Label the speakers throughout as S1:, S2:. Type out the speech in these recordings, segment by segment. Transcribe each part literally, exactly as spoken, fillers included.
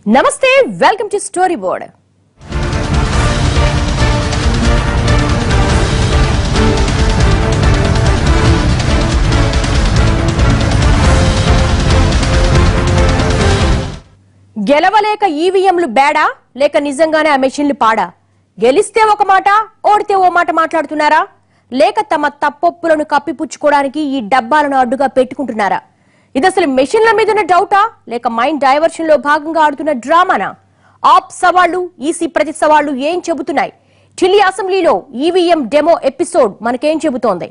S1: నమస్తే, welcome to story board. గెలవలేక ఈవీఎంలు బేడా లేక నిజంగానే ఆ మెషిన్లు పాడా? గెలిస్తే ఒక మాట, ఓడితే ఓ మాట మాట్లాడుతున్నారా? లేక తమ తప్పొప్పులను కప్పిపుచ్చుకోవడానికి ఈ డబ్బాలను అడ్డుగా పెట్టుకుంటున్నారా? ఇది అసలు మెషిన్ల మీద ఉన్న డౌటా లేక మైండ్ డైవర్షన్ లో భాగంగా ఆడుతున్న డ్రామానా? ఆప్ సవాళ్లు, ఈసీ ప్రతి సవాళ్లు ఏం చెబుతున్నాయి? ఢిల్లీ అసెంబ్లీలో ఈవీఎం డెమో ఎపిసోడ్ మనకేం చెబుతోంది?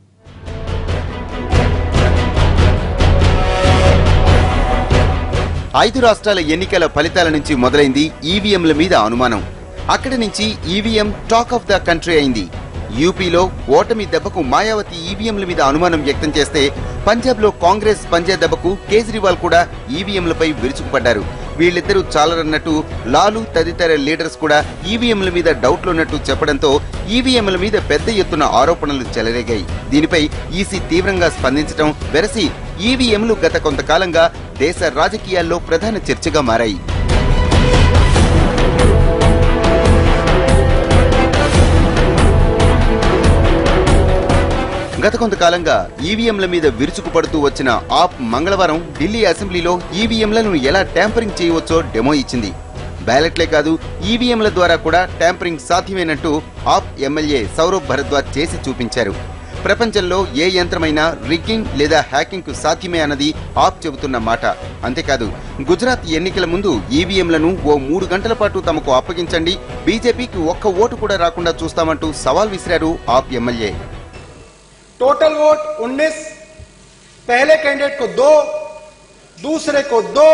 S2: ఐదు రాష్ట్రాల ఎన్నికల ఫలితాల నుంచి మొదలైంది ఈవీఎంల మీద అనుమానం. అక్కడి నుంచి EVM talk of the country అయింది. యూపీలో ఓటమి దెబ్బకు మాయావతి ఈవీఎంల మీద అనుమానం వ్యక్తం చేస్తే, పంజాబ్ లో కాంగ్రెస్ పంజా దెబ్బకు కేజ్రీవాల్ కూడా ఈవీఎంలపై విరుచుకుపడ్డారు. వీళ్ళిద్దరూ చాలరన్నట్టు లాలు తదితర లీడర్స్ కూడా ఈవీఎంల మీద డౌట్లున్నట్టు చెప్పడంతో ఈవీఎంల మీద పెద్ద ఎత్తున ఆరోపణలు చెలరేగాయి. దీనిపై ఈసీ తీవ్రంగా స్పందించడం వెరసి ఈవీఎంలు గత కొంతకాలంగా దేశ రాజకీయాల్లో ప్రధాన చర్చగా మారాయి. గత కొంతకాలంగా ఈవీఎంల మీద విరుచుకుపడుతూ వచ్చిన ఆప్ మంగళవారం ఢిల్లీ అసెంబ్లీలో ఈవీఎంలను ఎలా ట్యాంపరింగ్ చేయవచ్చో డెమో ఇచ్చింది. బ్యాలెట్లే కాదు, ఈవీఎంల ద్వారా కూడా ట్యాంపరింగ్ సాధ్యమేనంటూ ఆప్ ఎమ్మెల్యే సౌరభ్ భరద్వాజ్ చేసి చూపించారు. ప్రపంచంలో ఏ యంత్రమైనా రిగ్గింగ్ లేదా హ్యాకింగ్ కు సాధ్యమే అన్నది ఆప్ చెబుతున్న మాట. అంతేకాదు, గుజరాత్ ఎన్నికల ముందు ఈవీఎంలను ఓ మూడు గంటల పాటు తమకు అప్పగించండి, బీజేపీకి ఒక్క ఓటు కూడా రాకుండా చూస్తామంటూ సవాల్ విసిరారు ఆప్ ఎమ్మెల్యే.
S3: टोटल वोट उन्नीस, पहले कैंडिडेट को दो, दूसरे को दो,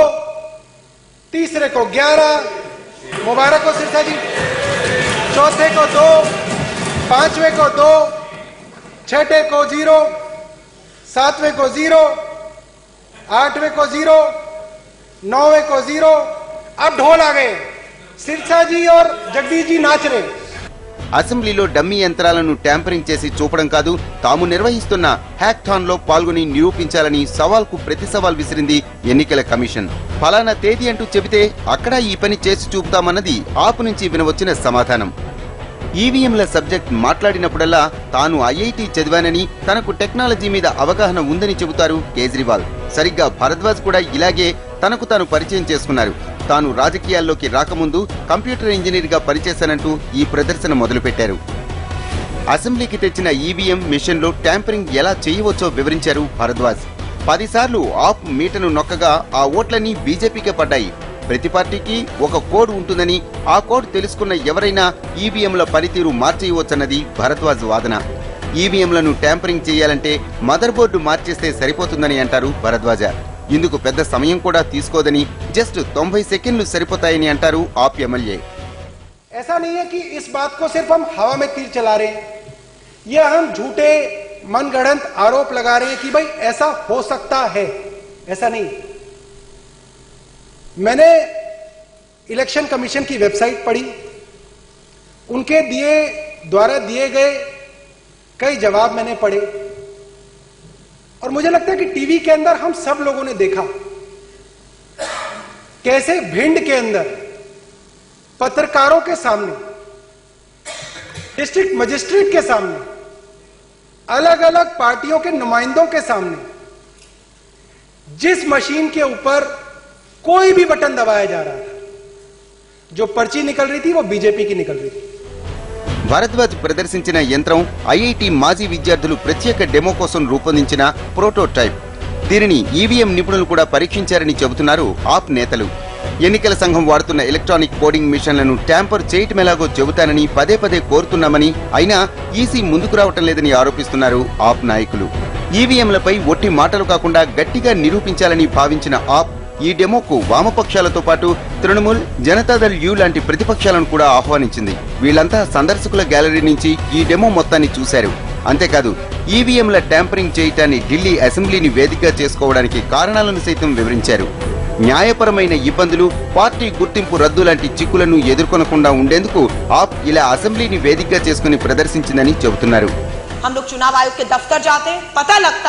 S3: तीसरे को ग्यारह, मुबारक हो सिरसा जी, चौथे को दो, पांचवें को दो, छठे को जीरो, सातवें को जीरो, आठवें को जीरो, नौवें को जीरो. अब ढोल आ गए, सिरसा जी और जगदीश जी नाच रहे.
S2: అసెంబ్లీలో డమ్మీ యంత్రాలను ట్యాంపరింగ్ చేసి చూపడం కాదు, తాము నిర్వహిస్తున్న హ్యాక్థాన్ లో పాల్గొని నిరూపించాలని సవాల్కు ప్రతి సవాల్ విసిరింది ఎన్నికల కమిషన్. ఫలానా తేదీ అంటూ చెబితే అక్కడ ఈ పని చేసి చూపుతామన్నది ఆపు నుంచి వినవచ్చిన సమాధానం. ఈవీఎంల సబ్జెక్ట్ మాట్లాడినప్పుడల్లా తాను ఐఐటి చదివానని, తనకు టెక్నాలజీ మీద అవగాహన ఉందని చెబుతారు కేజ్రీవాల్. సరిగ్గా భరద్వాజ్ కూడా ఇలాగే తనకు తాను పరిచయం చేసుకున్నారు. తాను రాజకీయాల్లోకి రాకముందు కంప్యూటర్ ఇంజనీర్ గా పనిచేశానంటూ ఈ ప్రదర్శన మొదలుపెట్టారు. అసెంబ్లీకి తెచ్చిన ఈవీఎం మిషన్ లో ట్యాంపరింగ్ ఎలా చేయవచ్చో వివరించారు భరద్వాజ్. పదిసార్లు ఆప్ మీటను నొక్కగా ఆ ఓట్లన్నీ బీజేపీకే పడ్డాయి. ప్రతి పార్టీకి ఒక కోడ్ ఉంటుందని, ఆ కోడ్ తెలుసుకున్న ఎవరైనా ఈవీఎంల పనితీరు మార్చేయవచ్చన్నది భరద్వాజ్ వాదన. ఈవీఎంలను ట్యాంపరింగ్ చేయాలంటే మదర్ బోర్డు మార్చేస్తే సరిపోతుందని అంటారు భరద్వాజ. ఇందుకు పెద్ద సమయం కూడా తీసుకోదని, జస్ట్ తొంభై సెకండ్లు సరిపోతాయని అంటారు ఆప్ ఎమ్మెల్యే.
S3: ऐसा नहीं है कि इस बात को सिर्फ हम हवा में तीर चला रहे हैं, या हम झूठे मनगढ़ंत आरोप लगा रहे हैं कि भाई ऐसा हो सकता है. ऐसा नहीं. मैंने इलेक्शन कमीशन की वेबसाइट पढ़ी, उनके दिए द्वारा दिए गए कई जवाब मैंने पढ़े, और मुझे लगता है कि टीवी के अंदर हम सब लोगों ने देखा कैसे भिंड के अंदर पत्रकारों के सामने, डिस्ट्रिक्ट मजिस्ट्रेट के सामने, अलग अलग पार्टियों के नुमाइंदों के सामने जिस मशीन के ऊपर कोई भी बटन दबाया जा रहा था, जो पर्ची निकल रही थी वो बीजेपी की निकल रही थी.
S2: భరద్వాజ్ ప్రదర్శించిన యంత్రం ఐఐటి మాజీ విద్యార్థులు ప్రత్యేక డెమో కోసం రూపొందించిన ప్రోటోటైప్. దీనిని ఈవీఎం నిపుణులు కూడా పరీక్షించారని చెబుతున్నారు ఆప్ నేతలు. ఎన్నికల సంఘం వాడుతున్న ఎలక్ట్రానిక్ కోడింగ్ మిషన్లను ట్యాంపర్ చేయటమెలాగో చెబుతానని పదే పదే కోరుతున్నామని, అయినా ఈసీ ముందుకు రావటం లేదని ఆరోపిస్తున్నారు ఆప్ నాయకులు. ఈవీఎంలపై ఒట్టి మాటలు కాకుండా గట్టిగా నిరూపించాలని భావించిన ఆప్ ఈ డెమోకు వామపక్షాలతో పాటు తృణమూల్, జనతాదళ్ యు లాంటి ప్రతిపక్షాలను కూడా ఆహ్వానించింది. వీళ్లంతా సందర్శకుల గ్యాలరీ నుంచి ఈ డెమో మొత్తాన్ని చూశారు. అంతేకాదు, ఈవీఎంల ట్యాంపరింగ్ చేయటాన్ని ఢిల్లీ అసెంబ్లీని వేదికగా చేసుకోవడానికి కారణాలను సైతం వివరించారు. న్యాయపరమైన ఇబ్బందులు, పార్టీ గుర్తింపు రద్దు లాంటి చిక్కులను ఎదుర్కొనకుండా ఉండేందుకు ఆప్ ఇలా అసెంబ్లీని వేదికగా చేసుకుని ప్రదర్శించిందని చెబుతున్నారు.
S4: हम लोग चुनाव आयोग के दफ्तर जाते हैं, पता लगता है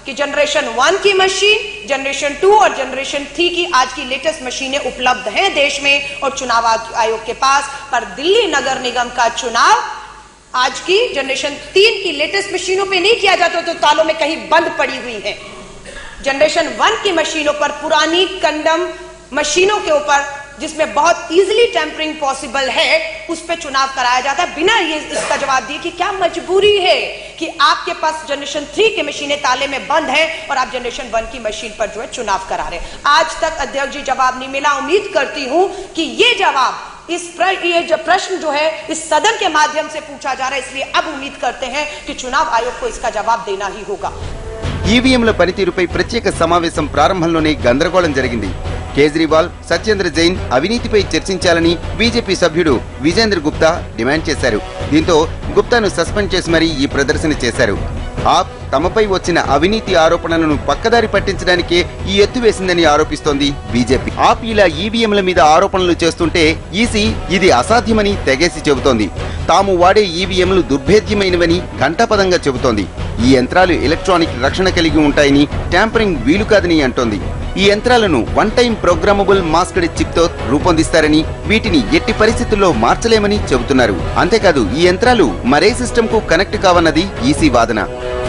S4: कि जनरेशन वन की मशीन, जनरेशन टू और जनरेशन थ्री की आज की लेटेस्ट मशीनें उपलब्ध हैं देश में और चुनाव आयोग के पास। पर दिल्ली नगर निगम का चुनाव आज की जनरेशन तीन की लेटेस्ट मशीनों पे नहीं किया जाता तो तालों में कहीं बंद पड़ी हुई है। जनरेशन वन की मशीनों पर, पुरानी कंडम मशीनों के ऊपर जिसमें बहुत इजीली टेम्परिंग पॉसिबल है, उस पे चुनाव कराया जाता है बिना ये इसका जवाब दिए कि क्या मजबूरी है कि आपके पास जनरेशन थ्री की मशीनें ताले में बंद हैं और आप जनरेशन वन की मशीन पर जो है चुनाव करा रहे हैं। आज तक अध्यक्ष जी जवाब नहीं मिला। उम्मीद करती हूं कि ये जवाब इस प्र, ये जो प्रश्न जो है इस सदन के माध्यम से पूछा जा रहा है, इसलिए अब उम्मीद करते हैं कि चुनाव आयोग को इसका जवाब देना ही होगा।
S2: ఈవీఎంల పనితీరుపై ప్రత్యేక సమావేశం ప్రారంభంలోనే గందరగోళం జరిగింది. కేజ్రీవాల్, సత్యేంద్ర జైన్ అవినీతిపై చర్చించాలని బీజేపీ సభ్యుడు విజేంద్ర గుప్తా డిమాండ్ చేశారు. దీంతో గుప్తాను సస్పెండ్ చేసి మరీ ఈ ప్రదర్శన చేశారు. ఆప్ తమపై వచ్చిన అవినీతి ఆరోపణలను పక్కదారి పట్టించడానికే ఈ ఎత్తు వేసిందని ఆరోపిస్తోంది బీజేపీ. ఆప్ ఇలా ఈవీఎంల మీద ఆరోపణలు చేస్తుంటే ఈసీ ఇది అసాధ్యమని తెగేసి చెబుతోంది. తాము వాడే ఈవీఎంలు దుర్భేద్యమైనవని ఘంటాపదంగా చెబుతోంది. ఈ యంత్రాలు ఎలక్ట్రానిక్ రక్షణ కలిగి ఉంటాయని, ట్యాంపరింగ్ వీలు కాదని అంటోంది. ఈ యంత్రాలను one time programmable masked chip తో రూపొందిస్తారని, వీటిని ఎట్టి పరిస్థితుల్లో మార్చలేమని చెబుతున్నారు. అంతేకాదు ఈ యంత్రాలు మరే సిస్టమ్ కు కనెక్ట్ కావన్నది ఈసీ వాదన.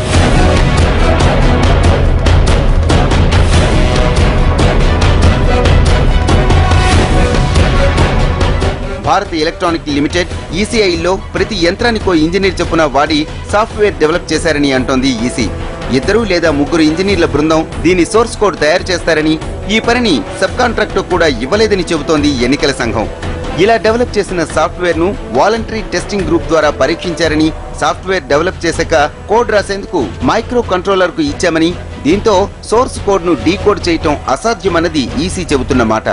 S2: భారత్ ఎలక్ట్రానిక్ లిమిటెడ్ ఈసీఐలో ప్రతి యంత్రానికో ఇంజనీర్ చొప్పున వాడి సాఫ్ట్వేర్ డెవలప్ చేశారని అంటోంది ఈసీ. ఇద్దరు లేదా ముగ్గురు ఇంజనీర్ల బృందం దీని సోర్స్ కోడ్ తయారు చేస్తారని, ఈ పనిని సబ్ కాంట్రాక్ట్ కూడా ఇవ్వలేదని చెబుతోంది ఎన్నికల సంఘం. ఇలా డెవలప్ చేసిన సాఫ్ట్వేర్ ను వాలంటరీ టెస్టింగ్ గ్రూప్ ద్వారా పరీక్షించారని, సాఫ్ట్వేర్ డెవలప్ చేశాక కోడ్ రాసేందుకు మైక్రో కంట్రోలర్ కు ఇచ్చామని, దీంతో సోర్స్ కోడ్ ను డీకోడ్ చేయటం అసాధ్యమన్నది ఈసీ చెబుతున్న మాట.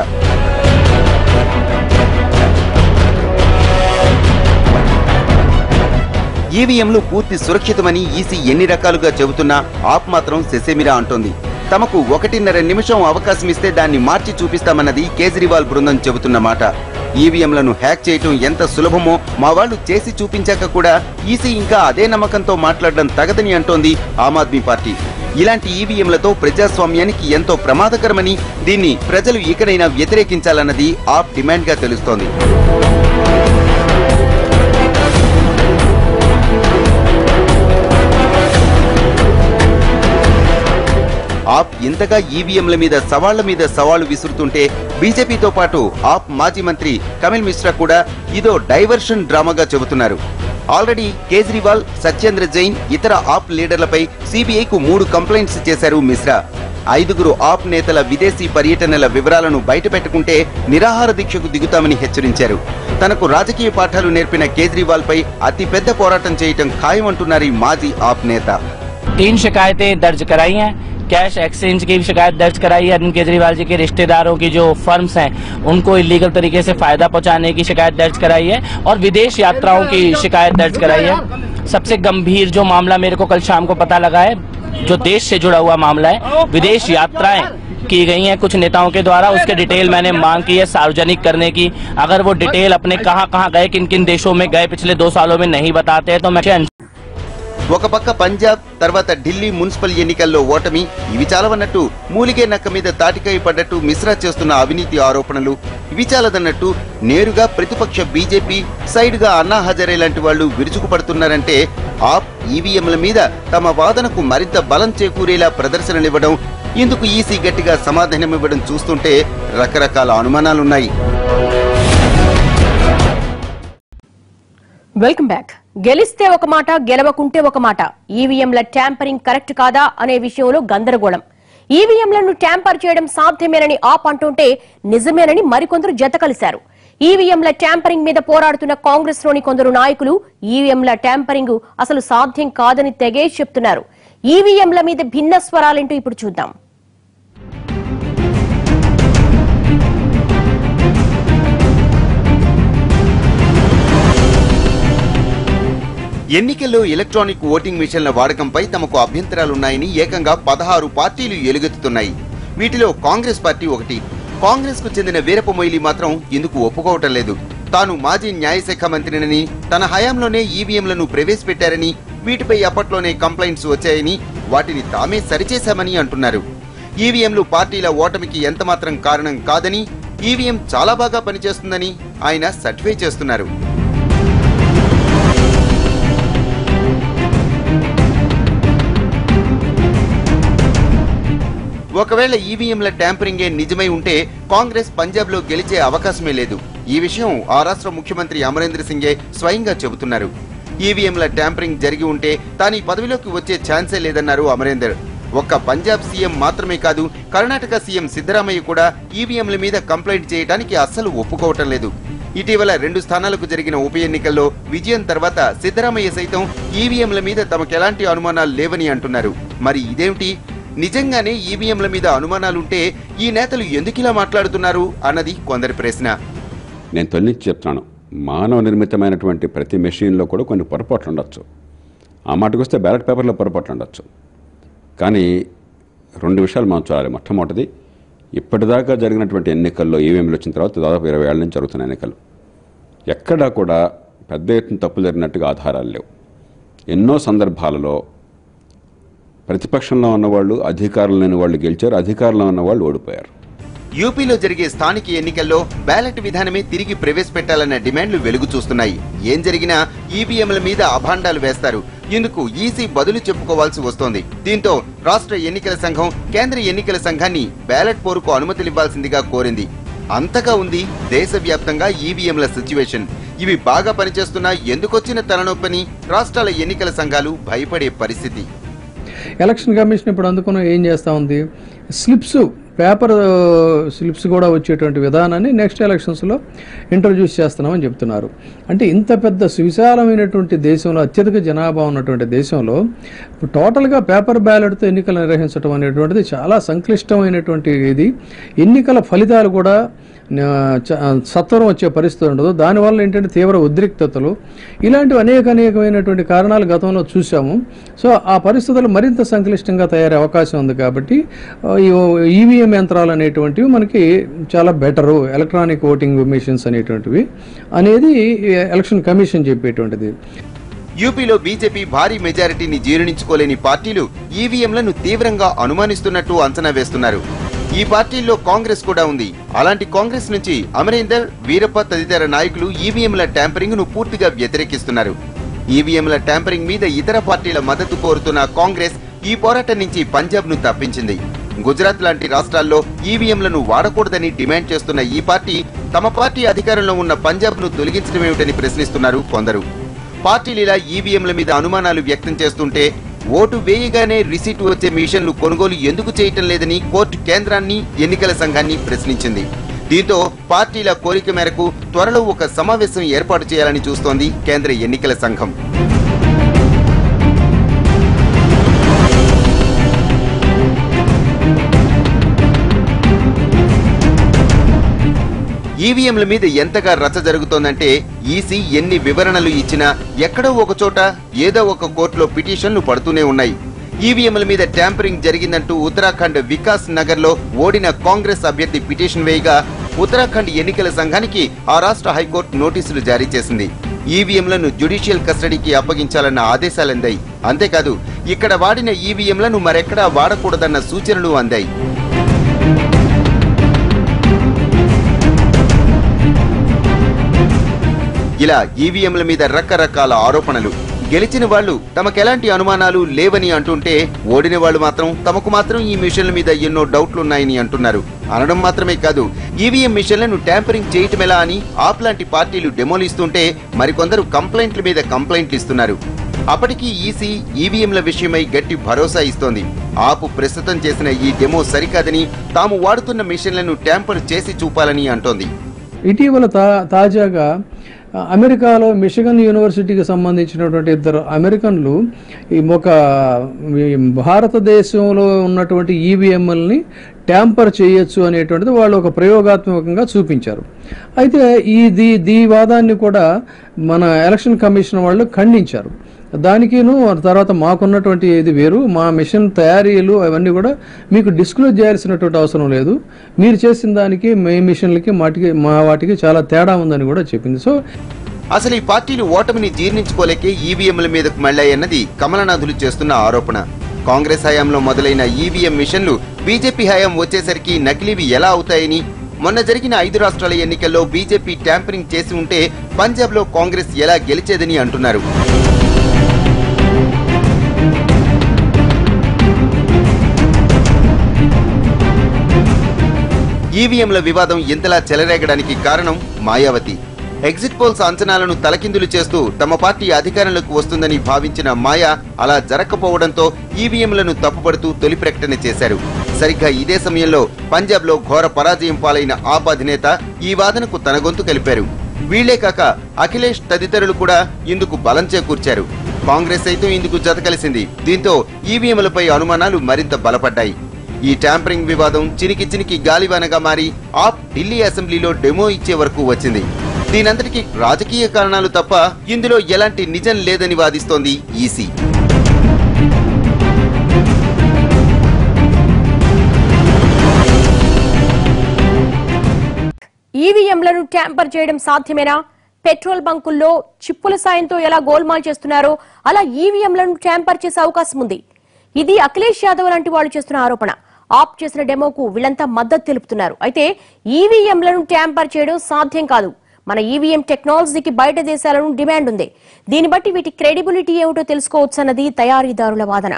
S2: ఈవీఎంలు పూర్తి సురక్షితమని ఈసీ ఎన్ని రకాలుగా చెబుతున్నా ఆప్ మాత్రం సెసేమిరా అంటోంది. తమకు ఒకటిన్నర నిమిషం అవకాశం ఇస్తే దాన్ని మార్చి చూపిస్తామన్నది కేజ్రీవాల్ బృందం చెబుతున్న మాట. ఈవీఎంలను హ్యాక్ చేయటం ఎంత సులభమో మా వాళ్లు చేసి చూపించాక కూడా ఈసీ ఇంకా అదే నమ్మకంతో మాట్లాడడం తగదని అంటోంది ఆమ్ ఆద్మీ పార్టీ. ఇలాంటి ఈవీఎంలతో ప్రజాస్వామ్యానికి ఎంతో ప్రమాదకరమని, దీన్ని ప్రజలు ఇకనైనా వ్యతిరేకించాలన్నది ఆప్ డిమాండ్ గా తెలుస్తోంది. ఆప్ ఇంతగా ఈవీఎంల మీద సవాళ్ల మీద సవాళ్లు విసురుతుంటే బీజేపీతో పాటు ఆప్ మాజీ మంత్రి కమిల్ మిశ్రా కూడా ఇదో డైవర్షన్ డ్రామాగా చెబుతున్నారు. ఆల్రెడీ కేజ్రీవాల్, సత్యేంద్ర జైన్, ఇతర ఆప్ లీడర్లపై సీబీఐకు మూడు కంప్లైంట్స్ చేశారు మిశ్రా. ఐదుగురు ఆప్ నేతల విదేశీ పర్యటనల వివరాలను బయటపెట్టుకుంటే నిరాహార దీక్షకు దిగుతామని హెచ్చరించారు. తనకు రాజకీయ పాఠాలు నేర్పిన కేజ్రీవాల్ పై అతి పెద్ద పోరాటం చేయటం ఖాయమంటున్నారు ఈ మాజీ ఆప్ నేత.
S5: तीन शिकायतें दर्ज कराई हैं। कैश एक्सचेंज की शिकायत दर्ज कराई है। अरविंद केजरीवाल जी के रिश्तेदारों की जो फर्म्स हैं उनको इलीगल तरीके से फायदा पहुंचाने की शिकायत दर्ज कराई है और विदेश यात्राओं की शिकायत दर्ज कराई है। सबसे गंभीर जो मामला मेरे को कल शाम को पता लगा है, जो देश से जुड़ा हुआ मामला है, विदेश यात्राएं की गई हैं कुछ नेताओं के द्वारा, उसके डिटेल मैंने मांग की है सार्वजनिक करने की। अगर वो डिटेल अपने कहां कहां गए, किन किन देशों में गए पिछले दो सालों में नहीं बताते हैं तो मैं
S2: ఒక పక్క పంజాబ్, తర్వాత ఢిల్లీ మున్సిపల్ ఎన్నికల్లో ఓటమి, ఇవి చాలవన్నట్టు మూలిగే నక్క మీద తాటికాయ పడ్డట్టు మిశ్రా చేస్తున్న అవినీతి ఆరోపణలు, ఇవి చాలదన్నట్టు నేరుగా ప్రతిపక్ష బీజేపీ, సైడ్ గా అన్నా హజారే లాంటి వాళ్లు విరుచుకుపడుతున్నారంటే ఆప్ ఈవీఎంల మీద తమ వాదనకు మరింత బలం చేకూరేలా ప్రదర్శనలివ్వడం, ఇందుకు ఈసీ గట్టిగా సమాధానమివ్వడం చూస్తుంటే రకరకాల అనుమానాలున్నాయి.
S1: Welcome back. గెలిస్తే ఒక మాట, గెలవకుంటే ఒక మాట. ఈవీఎంల ట్యాంపరింగ్ కరెక్ట్ కాదా అనే విషయంలో గందరగోళం. ఈవీఎంలను ట్యాంపర్ చేయడం సాధ్యమేనని ఆప్ అంటుంటే నిజమేనని మరికొందరు జత కలిశారు. ఈవీఎంల ట్యాంపరింగ్ మీద పోరాడుతున్న కాంగ్రెస్ లోని కొందరు నాయకులు ఈవీఎంల ట్యాంపరింగ్ అసలు సాధ్యం కాదని తెగేసి చెప్తున్నారు. ఈవీఎంల మీద భిన్న స్వరాలేంటో ఇప్పుడు చూద్దాం.
S2: ఎన్నికల్లో ఎలక్ట్రానిక్ ఓటింగ్ మిషన్ల వాడకంపై తమకు అభ్యంతరాలున్నాయని ఏకంగా పదహారు పార్టీలు ఎలుగెత్తుతున్నాయి. వీటిలో కాంగ్రెస్ పార్టీ ఒకటి. కాంగ్రెస్ కు చెందిన వీరప్ప మొయిలీ మాత్రం ఇందుకు ఒప్పుకోవటం లేదు. తాను మాజీ న్యాయశాఖ మంత్రినని, తన హయాంలోనే ఈవీఎంలను ప్రవేశపెట్టారని, వీటిపై అప్పట్లోనే కంప్లైంట్స్ వచ్చాయని, వాటిని తామే సరిచేశామని అంటున్నారు. ఈవీఎంలు పార్టీల ఓటమికి ఎంతమాత్రం కారణం కాదని, ఈవీఎం చాలా బాగా పనిచేస్తుందని ఆయన సర్టిఫై చేస్తున్నారు. ఒకవేళ ఈవీఎంల ట్యాంపరింగే నిజమై ఉంటే కాంగ్రెస్ పంజాబ్ లో గెలిచే అవకాశమే లేదు. ఈ విషయం ఆ రాష్ట్ర ముఖ్యమంత్రి అమరేంద్ర సింగే స్వయంగా చెబుతున్నారు. ఈవీఎంల ట్యాంపరింగ్ జరిగి ఉంటే తాను ఈ పదవిలోకి వచ్చే ఛాన్సే లేదన్నారు అమరేందర్. ఒక్క పంజాబ్ సీఎం మాత్రమే కాదు, కర్ణాటక సీఎం సిద్ధరామయ్య కూడా ఈవీఎంల మీద కంప్లైంట్ చేయడానికి అస్సలు ఒప్పుకోవటం లేదు. ఇటీవల రెండు స్థానాలకు జరిగిన ఉప ఎన్నికల్లో విజయం తర్వాత సిద్ధరామయ్య సైతం ఈవీఎంల మీద తమకెలాంటి అనుమానాలు లేవని అంటున్నారు. మరి ఇదేమిటి? నిజంగానే ఈవీఎంల మీద అనుమానాలుంటే ఈ నేతలు ఎందుకిలా మాట్లాడుతున్నారు అన్నది కొందరి ప్రశ్న.
S6: నేను తొలి చెప్తాను, మానవ నిర్మితమైనటువంటి ప్రతి మెషిన్లో కూడా కొన్ని పొరపాట్లు ఉండొచ్చు. ఆ మాటకు వస్తే బ్యాలెట్ పేపర్లో పొరపాట్లు ఉండొచ్చు. కానీ రెండు విషయాలు మనం చూడాలి. మొట్టమొదటిది, ఇప్పటిదాకా జరిగినటువంటి ఎన్నికల్లో ఈవీఎంలు వచ్చిన తర్వాత దాదాపు ఇరవై ఏళ్ళ నుంచి జరుగుతున్న ఎన్నికలు ఎక్కడా కూడా పెద్ద ఎత్తున తప్పు జరిగినట్టుగా ఆధారాలు లేవు. ఎన్నో సందర్భాలలో ప్రతిపక్షంలో ఉన్నవాళ్ళు, అధికారులు లేని వాళ్ళు గెలిచారు, అధికారంలో ఉన్న వాళ్ళు ఓడిపోయారు.
S2: యూపీలో జరిగే స్థానిక ఎన్నికల్లో బ్యాలెట్ విధానమే తిరిగి ప్రవేశపెట్టాలన్న డిమాండ్లు వెలుగు చూస్తున్నాయి. ఏం జరిగినా ఈవీఎంల మీద అభాండాలు వేస్తారు. ఇందుకు ఈసీ బదులు చెప్పుకోవాల్సి వస్తోంది. దీంతో రాష్ట్ర ఎన్నికల సంఘం కేంద్ర ఎన్నికల సంఘాన్ని బ్యాలెట్ పోరుకు అనుమతులివ్వాల్సిందిగా కోరింది. అంతగా ఉంది దేశవ్యాప్తంగా ఈవీఎంల సిచ్యువేషన్. ఇవి బాగా పనిచేస్తున్నా ఎందుకొచ్చిన తలనొప్పని రాష్ట్రాల ఎన్నికల సంఘాలు భయపడే పరిస్థితి.
S7: ఎలక్షన్ కమిషన్ ఇప్పుడు అందుకున్న ఏం చేస్తూ ఉంది, స్లిప్స్ పేపర్ స్లిప్స్ కూడా వచ్చేటువంటి విధానాన్ని నెక్స్ట్ ఎలక్షన్స్లో ఇంట్రడ్యూస్ చేస్తున్నామని చెప్తున్నారు. అంటే ఇంత పెద్ద సువిశాలమైనటువంటి దేశంలో, అత్యధిక జనాభా ఉన్నటువంటి దేశంలో టోటల్గా పేపర్ బ్యాలెట్తో ఎన్నికలు నిర్వహించడం అనేటువంటిది చాలా సంక్లిష్టమైనటువంటి ఇది. ఎన్నికల ఫలితాలు కూడా సత్వరం వచ్చే పరిస్థితి ఉండదు. దానివల్ల ఏంటంటే తీవ్ర ఉద్రిక్తతలు, ఇలాంటివి అనేక అనేకమైనటువంటి కారణాలు గతంలో చూసాము. సో ఆ పరిస్థితులు మరింత సంక్లిష్టంగా తయారయ్యే అవకాశం ఉంది. కాబట్టి ఈవీఎం యంత్రాలు అనేటువంటివి మనకి చాలా బెటరు, ఎలక్ట్రానిక్ ఓటింగ్ మిషన్స్ అనేటువంటివి అనేది ఎలక్షన్ కమిషన్ చెప్పేటువంటిది.
S2: యూపీలో బీజేపీ భారీ మెజారిటీని జీర్ణించుకోలేని పార్టీలు ఈవీఎంలను తీవ్రంగా అనుమానిస్తున్నట్టు అంచనా వేస్తున్నారు. ఈ పార్టీల్లో కాంగ్రెస్ కూడా ఉంది. అలాంటి కాంగ్రెస్ నుంచి అమరేందర్, వీరప్ప తదితర నాయకులు ఈవీఎంల ట్యాంపరింగ్ ను పూర్తిగా వ్యతిరేకిస్తున్నారు. ఈవీఎంల ట్యాంపరింగ్ మీద ఇతర పార్టీల మద్దతు కోరుతున్న కాంగ్రెస్ ఈ పోరాటం నుంచి పంజాబ్ ను తప్పించింది. గుజరాత్ లాంటి రాష్ట్రాల్లో ఈవీఎంలను వాడకూడదని డిమాండ్ చేస్తున్న ఈ పార్టీ తమ పార్టీ అధికారంలో ఉన్న పంజాబ్ ను తొలగించడమేమిటని ప్రశ్నిస్తున్నారు కొందరు. పార్టీలు ఇలా ఈవీఎంల మీద అనుమానాలు వ్యక్తం చేస్తుంటే ఓటు వేయగానే రిసీట్ వచ్చే మిషన్లు కొనుగోలు ఎందుకు చేయటం లేదని కోర్టు కేంద్రాన్ని, ఎన్నికల సంఘాన్ని ప్రశ్నించింది. దీంతో పార్టీల కోరిక మేరకు త్వరలో ఒక సమావేశం ఏర్పాటు చేయాలని చూస్తోంది కేంద్ర ఎన్నికల సంఘం. ఈవీఎంల మీద ఎంతగా రచ్చ జరుగుతోందంటే ఈసీ ఎన్ని వివరణలు ఇచ్చినా ఎక్కడో ఒక చోట ఏదో ఒక కోర్టులో పిటిషన్లు పడుతూనే ఉన్నాయి. ఈవీఎంల మీద ట్యాంపరింగ్ జరిగిందంటూ ఉత్తరాఖండ్ వికాస్ నగర్ లో ఓడిన కాంగ్రెస్ అభ్యర్థి పిటిషన్ వేయగా ఉత్తరాఖండ్ ఎన్నికల సంఘానికి ఆ రాష్ట్ర హైకోర్టు నోటీసులు జారీ చేసింది. ఈవీఎంలను జ్యుడిషియల్ కస్టడీకి అప్పగించాలన్న ఆదేశాలందాయి. అంతేకాదు ఇక్కడ వాడిన ఈవీఎంలను మరెక్కడా వాడకూడదన్న సూచనలు అందాయి. ఇలా ఈవీఎంల మీద రకరకాల ఆరోపణలు. గెలిచిన వాళ్లు తమకెలాంటి అనుమానాలు లేవని అంటుంటే ఓడిన వాళ్లు మాత్రం తమకు మాత్రం ఈ మిషన్ల మీద ఎన్నో డౌట్లున్నాయని అంటున్నారు. అనడం మాత్రమే కాదు, ఈవీఎం మిషన్లను ట్యాంపరింగ్ చేయటమెలా అని ఆప్ లాంటి పార్టీలు డెమోలిస్తుంటే మరికొందరు కంప్లైంట్ల మీద కంప్లైంట్లు ఇస్తున్నారు. అప్పటికీ ఈసీ ఈవీఎంల విషయమై గట్టి భరోసా ఇస్తోంది. ఆపు ప్రస్తుతం చేసిన ఈ డెమో సరికాదని, తాము వాడుతున్న మిషన్లను ట్యాంపర్ చేసి చూపాలని అంటోంది.
S7: ఇటీవల తాజాగా అమెరికాలో మిషిగన్ యూనివర్సిటీకి సంబంధించినటువంటి ఇద్దరు అమెరికన్లు ఈ ఒక భారతదేశంలో ఉన్నటువంటి ఈవీఎంఎల్ని ట్యాంపర్ చేయొచ్చు అనేటువంటిది వాళ్ళు ఒక ప్రయోగాత్మకంగా చూపించారు. అయితే ఈ దీ దీ వాదాన్ని కూడా మన ఎలక్షన్ కమిషన్ వాళ్ళు ఖండించారు. దానికిను తర్వాత మాకున్నటువంటి ఇది వేరు, మా మిషన్ తయారీలు అవన్నీ కూడా మీకు డిస్క్లోజ్ చేయాల్సినటువంటి అవసరం లేదు, మీరు చేసిన దానికి మీ మిషన్లకి మాటికి మా వాటికి చాలా తేడా ఉందని కూడా చెప్పింది. సో
S2: అసలు ఈ పార్టీలు ఓటమిని జీర్ణించుకోలేకే ఈవీఎంల మీదకు మళ్లాయన్నది కమలనాథులు చేస్తున్న ఆరోపణ. కాంగ్రెస్ హయాంలో మొదలైన ఈవీఎం మిషన్లు బీజేపీ హయాం వచ్చేసరికి నకిలీవి ఎలా అవుతాయని, మొన్న జరిగిన ఐదు రాష్ట్రాల ఎన్నికల్లో బీజేపీ ట్యాంపరింగ్ చేసి ఉంటే పంజాబ్ లో కాంగ్రెస్ ఎలా గెలిచేదని అంటున్నారు. ఈవీఎంల వివాదం ఇంతలా చెలరేగడానికి కారణం మాయావతి. ఎగ్జిట్ పోల్స్ అంచనాలను తలకిందులు చేస్తూ తమ పార్టీ అధికారంలోకి వస్తుందని భావించిన మాయా అలా జరగకపోవడంతో ఈవీఎంలను తప్పుపడుతూ తొలి ప్రకటన చేశారు. సరిగ్గా ఇదే సమయంలో పంజాబ్ లో ఘోర పరాజయం పాలైన ఆప్ అధినేత ఈ వాదనకు తన గొంతు కలిపారు. వీళ్లే కాక అఖిలేష్ తదితరులు కూడా ఇందుకు బలం చేకూర్చారు. కాంగ్రెస్ సైతం ఇందుకు జత కలిసింది. దీంతో ఈవీఎంలపై అనుమానాలు మరింత బలపడ్డాయి. ఈ ట్యాంపరింగ్ వివాదం చినికి చినికి గాలివానగా మారి ఆప్ ఢిల్లీ అసెంబ్లీలో డెమో ఇచ్చే వరకు వచ్చింది. దీనంతటికీ రాజకీయ కారణాలు తప్ప ఇందులో ఎలాంటి నిజం లేదని వాదిస్తోంది ఈసీ.
S1: ఈవీఎంలను ట్యాంపర్ చేయడం సాధ్యమేనా? పెట్రోల్ బంకుల్లో చిప్పుల సాయంతో ఎలా గోల్మాల్ చేస్తున్నారో అలా ఈవీఎంలను ట్యాంపర్ చేసే అవకాశం ఉంది. ఇది అఖిలేష్ యాదవ్ లాంటి వాళ్ళు చేస్తున్న ఆరోపణ. ఆప్ చేసిన డెమోకు వీళ్ళంతా మద్దతు తెలుపుతున్నారు. అయితే ఈవీఎంలను ట్యాంపర్ చేయడం సాధ్యం కాదు. మన ఈవీఎం టెక్నాలజీకి బయట దేశాలను డిమాండ్ ఉంది. దీన్ని బట్టి వీటి క్రెడిబిలిటీ ఏమిటో తెలుసుకోవచ్చన్నది తయారీదారుల వాదన.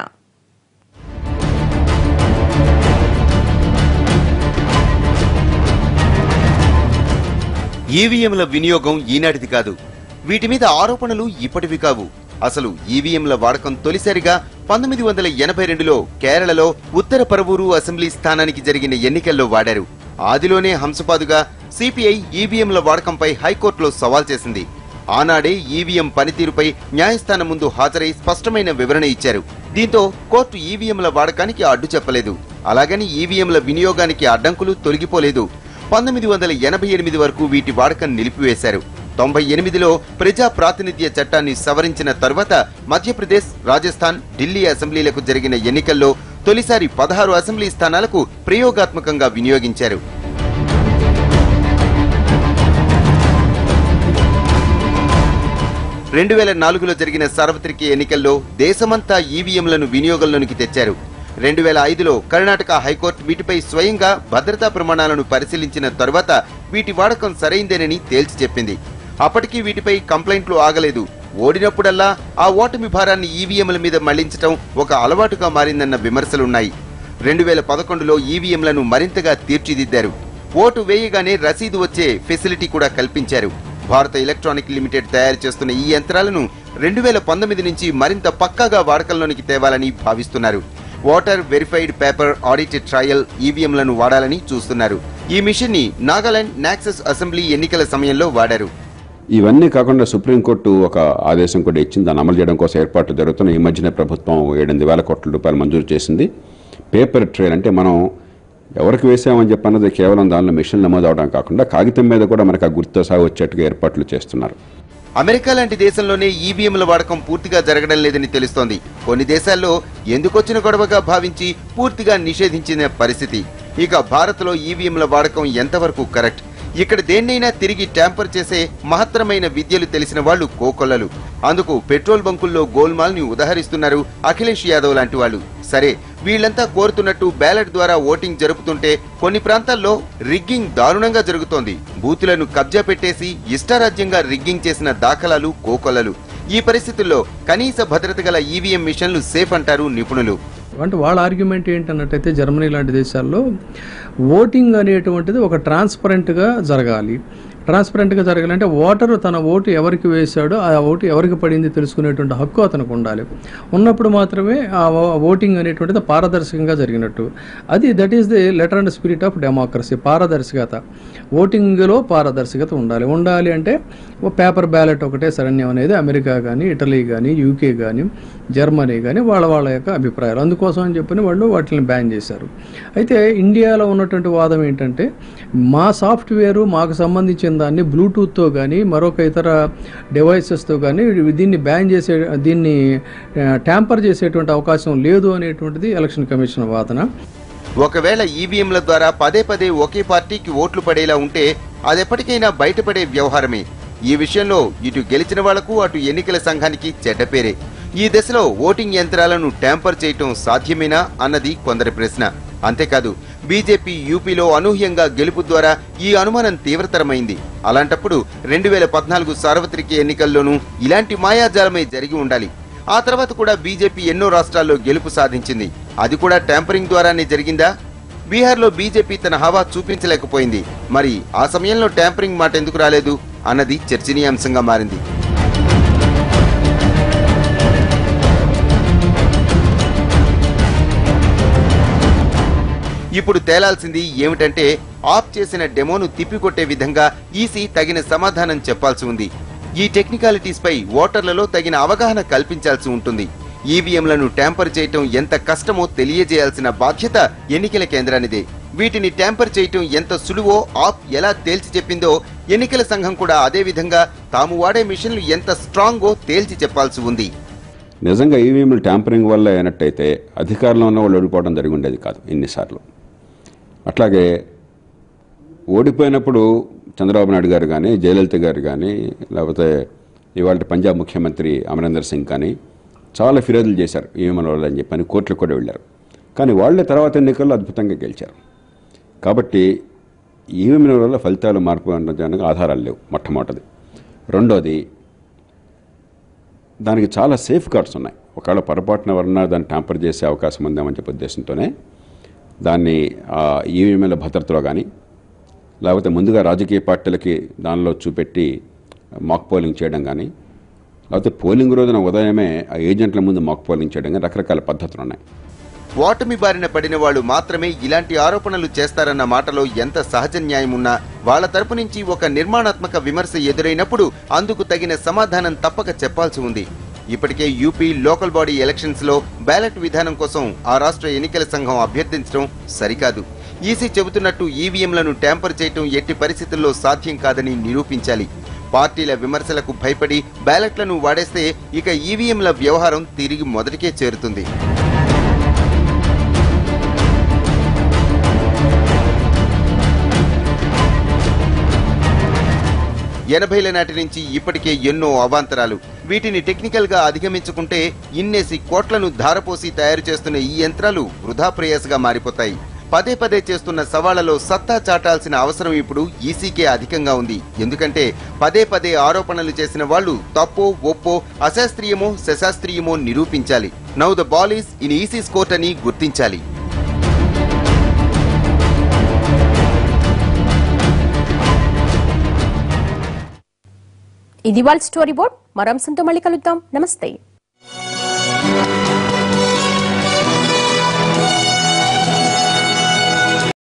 S2: ఈవీఎంల వినియోగం ఈనాటిది కాదు. వీటి మీద ఆరోపణలు ఇప్పటివి కావు. అసలు ఈవీఎంల వాడకం తొలిసారిగా పంతొమ్మిది వందల ఎనభై రెండులో కేరళలో ఉత్తర పరవూరు అసెంబ్లీ స్థానానికి జరిగిన ఎన్నికల్లో వాడారు. ఆదిలోనే హంసపాదుగా సిపిఐ ఈవీఎంల వాడకంపై హైకోర్టులో సవాల్ చేసింది. ఆనాడే ఈవీఎం పనితీరుపై న్యాయస్థానం ముందు హాజరై స్పష్టమైన వివరణ ఇచ్చారు. దీంతో కోర్టు ఈవీఎంల వాడకానికి అడ్డు చెప్పలేదు. అలాగని ఈవీఎంల వినియోగానికి అడ్డంకులు తొలగిపోలేదు. పంతొమ్మిది వందల ఎనభై ఎనిమిది వరకు వీటి వాడకం నిలిపివేశారు. తొంభై ఎనిమిదిలో ప్రజా ప్రాతినిధ్య చట్టాన్ని సవరించిన తర్వాత మధ్యప్రదేశ్, రాజస్థాన్, ఢిల్లీ అసెంబ్లీలకు జరిగిన ఎన్నికల్లో తొలిసారి పదహారు అసెంబ్లీ స్థానాలకు ప్రయోగాత్మకంగా వినియోగించారు. రెండు వేల నాలుగులో జరిగిన సార్వత్రిక ఎన్నికల్లో దేశమంతా ఈవీఎంలను వినియోగంలోనికి తెచ్చారు. రెండు వేల ఐదులో కర్ణాటక హైకోర్టు వీటిపై స్వయంగా భద్రతా ప్రమాణాలను పరిశీలించిన తరువాత వీటి వాడకం సరైందేనని తేల్చి చెప్పింది. అప్పటికీ వీటిపై కంప్లైంట్లు ఆగలేదు. ఓడినప్పుడల్లా ఆ ఓటమి భారాన్ని ఈవీఎంల మీద మళ్లించడం ఒక అలవాటుగా మారిందన్న విమర్శలున్నాయి. రెండు వేల పదకొండులో ఈవీఎంలను మరింతగా తీర్చిదిద్దారు. ఓటు వేయగానే రసీదు వచ్చే ఫెసిలిటీ కూడా కల్పించారు. భారత ఎలక్ట్రానిక్ లిమిటెడ్ తయారు చేస్తున్న ఈ యంత్రాలను రెండు వేల పంతొమ్మిది నుంచి మరింత పక్కాగా వాడకంలోనికి తేవాలని భావిస్తున్నారు. Voter verified paper audited trail ఈవీఎంలను వాడాలని చూస్తున్నారు. ఈ మిషన్ ని నాగాలాండ్ నాక్సెస్ అసెంబ్లీ ఎన్నికల సమయంలో వాడారు.
S6: ఇవన్నీ కాకుండా సుప్రీంకోర్టు ఒక ఆదేశం కూడా ఇచ్చింది. దాన్ని అమలు చేయడం కోసం ఏర్పాట్లు జరుగుతున్న ఈ మధ్యన ప్రభుత్వం ఏడెనిమిది వేల కోట్ల రూపాయలు మంజూరు చేసింది. పేపర్ ట్రైల్ అంటే మనం ఎవరికి వేసామని చెప్పన్నది కేవలం దానిలో మిషన్ నమోదు అవడం కాకుండా కాగితం మీద కూడా మనకు ఆ గుర్తు సాగు వచ్చేట్టుగా ఏర్పాట్లు చేస్తున్నారు.
S2: అమెరికా లాంటి దేశంలోనే ఈవీఎంల వాడకం పూర్తిగా జరగడం లేదని తెలుస్తోంది. కొన్ని దేశాల్లో ఎందుకొచ్చిన గొడవగా భావించి పూర్తిగా నిషేధించిన పరిస్థితి. ఇక భారత్లో ఈవీఎంల వాడకం ఎంతవరకు కరెక్ట్? ఇక్కడ దేన్నైనా తిరిగి ట్యాంపర్ చేసే మహత్తరమైన విద్యలు తెలిసిన వాళ్లు కోకొల్లలు. అందుకు పెట్రోల్ బంకుల్లో గోల్మాల్ ని ఉదహరిస్తున్నారు అఖిలేష్ యాదవ్ లాంటి వాళ్ళు. సరే, వీళ్లంతా కోరుతున్నట్టు బ్యాలెట్ ద్వారా ఓటింగ్ జరుపుతుంటే కొన్ని ప్రాంతాల్లో రిగ్గింగ్ దారుణంగా జరుగుతోంది. బూతులను కబ్జా పెట్టేసి ఇష్టారాజ్యంగా రిగ్గింగ్ చేసిన దాఖలాలు కోకొల్లలు. ఈ పరిస్థితుల్లో కనీస భద్రత గల ఈవీఎం మిషన్లు సేఫ్ అంటారు నిపుణులు.
S7: అంటే వాళ్ళ ఆర్గ్యుమెంట్ ఏంటన్నట్టయితే జర్మనీ లాంటి దేశాల్లో ఓటింగ్ అనేటువంటిది ఒక ట్రాన్స్పరెంట్గా జరగాలి. ట్రాన్స్పరెంట్గా జరగాలంటే ఓటరు తన ఓటు ఎవరికి వేశాడో ఆ ఓటు ఎవరికి పడింది తెలుసుకునేటువంటి హక్కు అతనికి ఉండాలి. ఉన్నప్పుడు మాత్రమే ఆ ఓటింగ్ అనేటువంటిది పారదర్శకంగా జరిగినట్టు. అది that is the letter and spirit of democracy. పారదర్శకత, ఓటింగ్లో పారదర్శకత ఉండాలి. ఉండాలి అంటే పేపర్ బ్యాలెట్ ఒకటే శరణ్యం అనేది అమెరికా కానీ, ఇటలీ కానీ, యూకే కానీ, జర్మనీ కానీ వాళ్ళ వాళ్ళ యొక్క అభిప్రాయాలు. అందుకోసం అని చెప్పని వాళ్ళు వాటిని బ్యాన్ చేశారు. అయితే ఇండియాలో ఉన్నటువంటి వాదం ఏంటంటే మా సాఫ్ట్వేరు మాకు సంబంధించిన కింద అన్ని బ్లూటూత్తో కానీ మరొక ఇతర డివైసెస్తో కానీ దీన్ని బ్యాన్ చేసే దీన్ని ట్యాంపర్ చేసేటువంటి అవకాశం లేదు అనేటువంటిది ఎలక్షన్ కమిషన్ వాదన.
S2: ఒకవేళ ఈవీఎంల ద్వారా పదే పదే ఒకే పార్టీకి ఓట్లు పడేలా ఉంటే అదెప్పటికైనా బయటపడే వ్యవహారమే. ఈ విషయంలో ఇటు గెలిచిన వాళ్లకు అటు ఎన్నికల సంఘానికి చెడ్డ పేరే. ఈ దశలో ఓటింగ్ యంత్రాలను ట్యాంపర్ చేయటం సాధ్యమేనా అన్నది కొందరి ప్రశ్న. అంతేకాదు బీజేపీ యూపీలో అనూహ్యంగా గెలుపు ద్వారా ఈ అనుమానం తీవ్రతరమైంది. అలాంటప్పుడు రెండు వేల పద్నాలుగు సార్వత్రిక ఎన్నికల్లోనూ ఇలాంటి మాయాజాలమే జరిగి ఉండాలి. ఆ తర్వాత కూడా బీజేపీ ఎన్నో రాష్ట్రాల్లో గెలుపు సాధించింది. అది కూడా ట్యాంపరింగ్ ద్వారానే జరిగిందా? బీహార్లో బీజేపీ తన హవా చూపించలేకపోయింది. మరి ఆ సమయంలో ట్యాంపరింగ్ మాట ఎందుకు రాలేదు అన్నది చర్చనీయాంశంగా మారింది. ఇప్పుడు తేలాల్సింది ఏమిటంటే ఆప్ చేసిన డెమోను తిప్పికొట్టే విధంగా ఈసీ తగిన సమాధానం చెప్పాల్సి ఉంది. ఈ టెక్నికాలిటీస్ పై ఓటర్లలో తగిన అవగాహన కల్పించాల్సి ఉంటుంది. ఈవీఎంలను ట్యాంపర్ చేయటం ఎంత కష్టమో తెలియజేయాల్సిన బాధ్యత ఎన్నికల కేంద్రానిదే. వీటిని ట్యాంపర్ చేయటం ఎంత సులువో ఆప్ ఎలా తేల్చి చెప్పిందో ఎన్నికల సంఘం కూడా అదే విధంగా తాము వాడే మిషన్లు ఎంత స్ట్రాంగో తేల్చి చెప్పాల్సి ఉంది.
S6: నిజంగా ఈవీఎంలు ట్యాంపరింగ్ వల్ల అయినట్టయితే అధికారంలో ఉన్న వాళ్ళు ఓడిపోవడం జరిగి ఉండేది కాదు ఇన్నిసార్లు. అట్లాగే ఓడిపోయినప్పుడు చంద్రబాబు నాయుడు గారు కానీ జయలలిత గారు కానీ లేకపోతే ఇవాళ పంజాబ్ ముఖ్యమంత్రి అమరీందర్ సింగ్ కానీ చాలా ఫిర్యాదులు చేశారు ఈవీఎంల వల్ల అని చెప్పని కోర్టులకు కూడా వెళ్ళారు. కానీ వాళ్ళే తర్వాత ఎన్నికల్లో అద్భుతంగా గెలిచారు. కాబట్టి ఈవీఎంల వల్ల ఫలితాలు మార్పు అనడానికి ఆధారాలు లేవు మొట్టమొదటిది. రెండోది, దానికి చాలా సేఫ్ గార్డ్స్ ఉన్నాయి. ఒకవేళ పొరపాటున ఎవరన్నా దాన్ని ట్యాంపర్ చేసే అవకాశం ఉందామని చెప్పే ఉద్దేశంతోనే దాన్ని ఈవీఎంల భద్రతలో కానీ లేకపోతే ముందుగా రాజకీయ పార్టీలకి దానిలో చూపెట్టి మాక్ పోలింగ్ చేయడం కానీ లేకపోతే పోలింగ్ రోజున ఉదయమే ఆ ఏజెంట్ల ముందు మాక్ పోలింగ్ చేయడం కానీ రకరకాల పద్ధతులు ఉన్నాయి.
S2: ఓటమి బారిన పడిన వాళ్లు మాత్రమే ఇలాంటి ఆరోపణలు చేస్తారన్న మాటలో ఎంత సహజ న్యాయం ఉన్నా వాళ్ల తరపు నుంచి ఒక నిర్మాణాత్మక విమర్శ ఎదురైనప్పుడు అందుకు తగిన సమాధానం తప్పక చెప్పాల్సి ఉంది. ఇప్పటికే యూపీ లోకల్ బాడీ ఎలక్షన్స్ లో బ్యాలెట్ విధానం కోసం ఆ రాష్ట్ర ఎన్నికల సంఘం అభ్యర్థించడం సరికాదు. ఈసీ చెబుతున్నట్టు ఈవీఎంలను ట్యాంపర్ చేయటం ఎట్టి పరిస్థితుల్లో సాధ్యం కాదని నిరూపించాలి. పార్టీల విమర్శలకు భయపడి బ్యాలెట్లను వాడేస్తే ఇక ఈవీఎంల వ్యవహారం తిరిగి మొదటికే చేరుతుంది. ఎనభైల నాటి నుంచి ఇప్పటికే ఎన్నో అవాంతరాలు. వీటిని టెక్నికల్ గా అధిగమించుకుంటే ఇన్నేసి కోట్లను ధారపోసి తయారు చేస్తున్న ఈ యంత్రాలు వృధా ప్రయాసగా మారిపోతాయి. పదే పదే చేస్తున్న సవాళ్లలో సత్తా చాటాల్సిన అవసరం ఇప్పుడు ఈసీకే అధికంగా ఉంది. ఎందుకంటే పదే పదే ఆరోపణలు చేసిన వాళ్లు తప్పో ఒప్పో అశాస్త్రీయమో శశాస్త్రీయమో నిరూపించాలి. Now the ball is in EC's court అని గుర్తించాలి.
S1: ఇది వాళ్ళ స్టోరీ బోర్డ్. మరో అంశంతో మళ్ళీ కలుద్దాం. నమస్తే.